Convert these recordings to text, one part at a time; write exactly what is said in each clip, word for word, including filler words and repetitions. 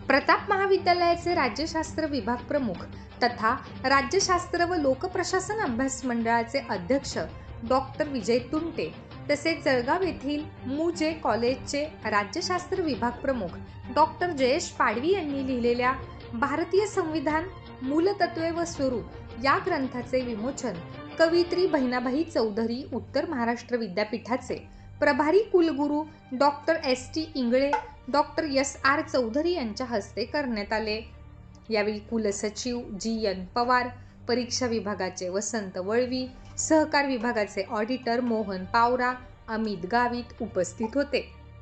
प्रताप महाविद्यालयाचे राज्यशास्त्र विभाग प्रमुख तथा राज्यशास्त्र व लोकप्रशासन अभ्यास मंडळाचे अध्यक्ष डॉक्टर विजय तुंटे तसेच जळगाव येथील मुजे कॉलेजचे राज्यशास्त्र विभाग प्रमुख डॉक्टर जयेश पाडवी यांनी लिहिलेल्या भारतीय संविधान मूलतत्वे व स्वरूप या ग्रंथाचे विमोचन कवयित्री बहिणाबाई चौधरी उत्तर महाराष्ट्र विद्यापीठाचे प्रभारी कुलगुरू doctor S T Ingale doctor S R Chaudhari यांच्या हस्ते करण्यात आले। यावेळी कुलसचिव जी एन पवार, परीक्षा विभागाचे वसंत वळवी, सहकार विभागाचे ऑडिटर मोहन पावरा, अमित गावित उपस्थित होते।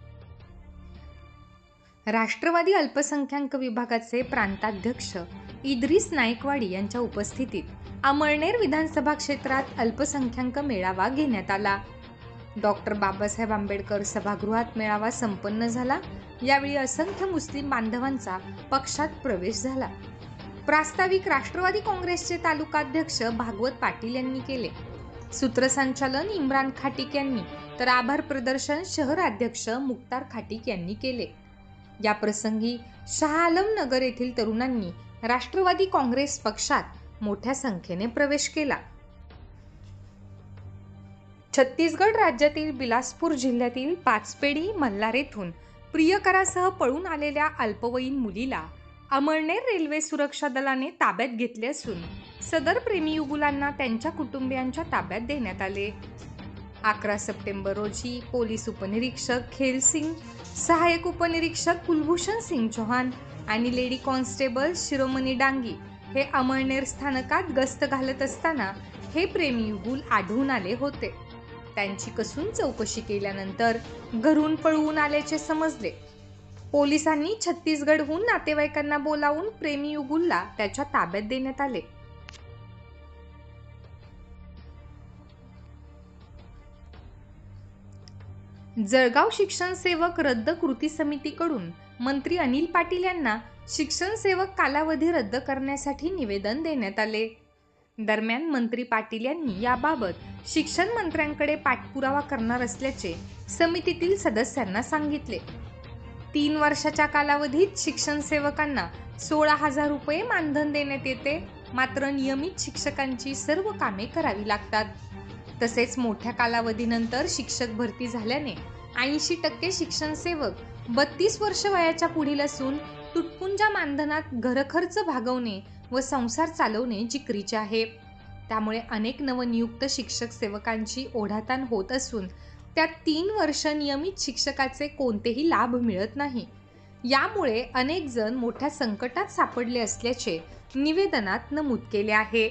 राष्ट्रवादी अल्पसंख्याक विभागाचे प्रांताध्यक्ष इद्रिस नाईकवाडी यांच्या उपस्थितीत अमळनेर विधानसभा क्षेत्रात अल्पसंख्याक मेळावा घेण्यात आला। डॉक्टर बाबासाहेब आंबेडकर सभागृहात मेळावा संपन्न झाला। यावेळी असंख्य मुस्लिम बांधवांचा पक्षात प्रवेश झाला। प्रास्ताविक राष्ट्रवादी काँग्रेसचे तालुकाध्यक्ष भागवत पाटील यांनी केले। सूत्रसंचालन इम्रान खाटिक यांनी तर आभार प्रदर्शन शहराध्यक्ष मुक्तार खाटिक यांनी केले। या प्रसंगी शाह आलम नगर येथील तरुणांनी राष्ट्रवादी काँग्रेस पक्षात मोठ्या संख्येने प्रवेश केला। छत्तीसगड राज्यातील बिलासपूर जिल्ह्यातील पाचपेडी मल्हार येथून प्रियकरासह पळून आलेल्या अल्पवयीन मुलीला अमळनेर रेल्वे सुरक्षा दलाने ताब्यात घेतले असून सदर प्रेमीयुगुलांना त्यांच्या कुटुंबियांच्या ताब्यात देण्यात आले। अकरा सप्टेंबर रोजी पोलीस उपनिरीक्षक खेलसिंग, सहाय्यक उपनिरीक्षक कुलभूषण सिंग चौहान आणि लेडी कॉन्स्टेबल शिरोमणी डांगी हे अमळनेर स्थानकात गस्त घालत असताना हे प्रेमीयुगुल आढळून आले होते। त्यांची कसून चौकशी केल्यानंतर घरून पळवून आल्याचे समजले। पोलिसांनी छत्तीसगडहून नातेवाईकांना बोलावून प्रेमीयुगुलला त्याच्या ताब्यात देण्यात आले। जळगाव शिक्षण सेवक रद्द कृती समितीकडून मंत्री अनिल पाटील यांना शिक्षण सेवक कालावधी रद्द करण्यासाठी निवेदन देण्यात आले। दरम्यान मंत्री पाटील यांनी याबाबत शिक्षण मंत्र्यांकडे पाठपुरावा करणार असल्याचे समितीतील सदस्यांना सांगितले। तीन वर्षाच्या कालावधीत शिक्षण सेवकांना सोळा हजार रुपये मानधन देण्यात येते, मात्र नियमित शिक्षकांची सर्व कामे करावी लागतात। तसेच मोठ्या कालावधीनंतर शिक्षक भरती झाल्याने ऐंशी टक्के शिक्षण सेवक बत्तीस वर्ष वयाच्या पुढील असून तुटपुंजा मानधनात घरखर्च भागवणे व संसार चालवणे जिकरीचे आहे। त्यामुळे अनेक नवनियुक्त शिक्षक सेवकांची ओढाताण होत असून त्यात तीन वर्ष नियमित शिक्षकाचे कोणतेही लाभ मिळत नाही। यामुळे अनेक जण मोठ्या संकटात सापडले असल्याचे निवेदनात नमूद केले आहे।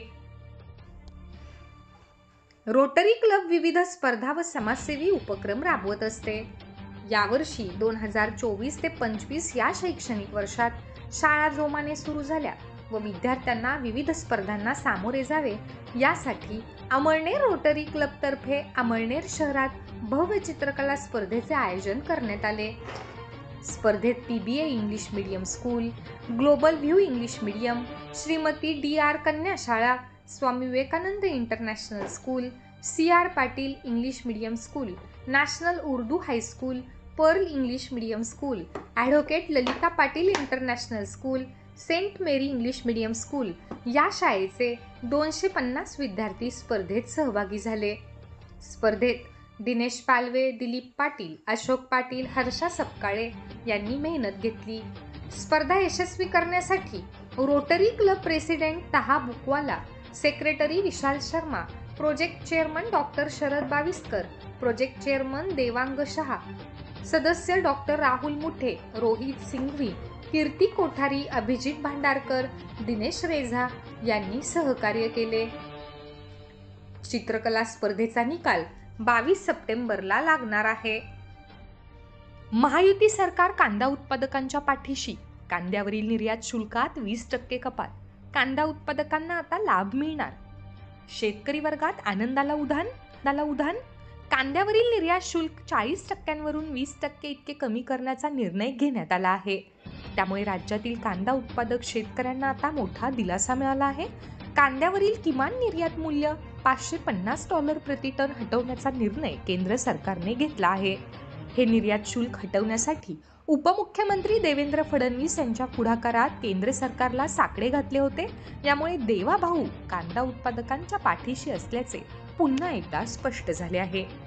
रोटरी क्लब विविध स्पर्धा व समाजसेवी उपक्रम राबवत असते। यावर्षी दोन हजार चोवीस ते पंचवीस या शैक्षणिक वर्षात शाळा जोमाने सुरू झाल्या व विद्यार्थ्यांना विविध स्पर्धांना सामोरे जावे यासाठी अमळनेर रोटरी क्लब तर्फे अमळनेर शहरात भव्य चित्रकला स्पर्धेचे आयोजन करण्यात आले। स्पर्धेत PBA English medium school, global view English medium, Shrimati D R कन्या शाळा, Swami Vivekananda international school, C R Patil English medium school, national Urdu high school, pearl English medium school, advocate Lalita Patil international school, saint Mary English medium school या शाळेचे दोनशे पन्नास विद्यार्थी स्पर्धेत सहभागी झाले। स्पर्धेत दिनेश पालवे, दिलीप पाटील, अशोक पाटील, हर्षा सपकाळे यांनी मेहनत घेतली। स्पर्धा यशस्वी करण्यासाठी rotary club president Taha Bookwala, secretary Vishal Sharma, project chairman doctor Sharad Baviskar, project chairman Devang Shah, सदस्य डॉक्टर राहुल मुठे, रोहित सिंघवी, कीर्ती कोठारी, अभिजित भांडारकर, दिनेश रेझा यांनी सहकार्य केले। चित्रकला स्पर्धेचा निकाल बावीस सप्टेंबरला लागणार आहे। महायुती सरकार कांदा उत्पादकांच्या पाठीशी, कांद्यावरील निर्यात शुल्कात वीस टक्के कपात, कांदा उत्पादकांना आता लाभ मिळणार, शेतकरी वर्गात आनंदाला उधाण दाला उधाण कांद्यावरील निर्यात शुल्क चाळीस टक्क्यांवरून वीस टक्के इतके कमी करण्याचा निर्णय घेण्यात आला आहे। त्यामुळे राज्यातील कांदा उत्पादक शेतकऱ्यांना आता मोठा दिलासा मिळाला आहे। कांद्यावरील किमान निर्यात मूल्य पाचशे पन्नास डॉलर प्रति टन हटवण्याचा निर्णय केंद्र सरकारने घेतला आहे। हे निर्यात शुल्क हटवण्यासाठी उपमुख्यमंत्री देवेंद्र फडणवीस यांच्या पुढाकारात केंद्र सरकारला साकडे घातले होते. यामुळे देवा भाऊ कांदा उत्पादकांच्या पाठीशी असल्याचे पुन्हा एकदा स्पष्ट झाले आहे.